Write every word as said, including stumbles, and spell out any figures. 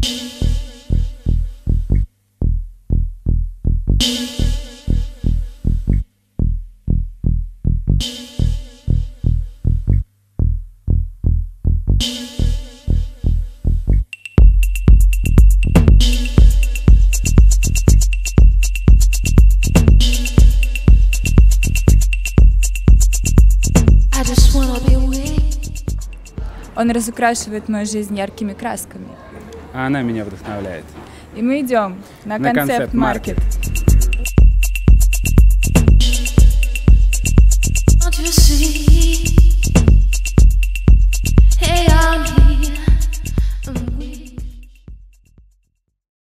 Он разукрашивает мою жизнь яркими красками. А она меня вдохновляет. И мы идем на, на концепт-маркет.